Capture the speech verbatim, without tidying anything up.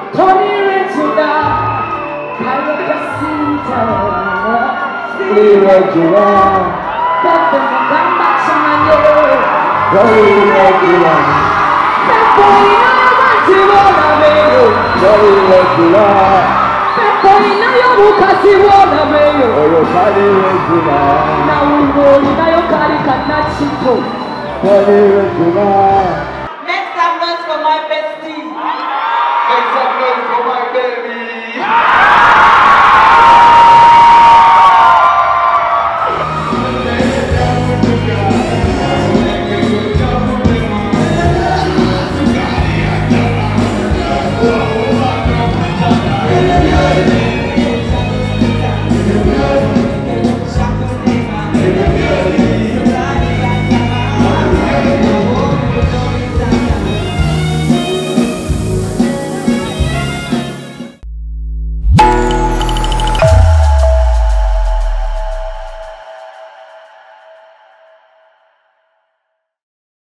Karole Kasita, irregular. Feffe mugamba chanye, very irregular. Feffe inayo matiwona meyo, very irregular. Feffe inayo mukasi wona meyo, oyo very irregular. Na uwo inayo kari kanachito, very irregular. Make some noise for my bestie. Make some noise for my baby.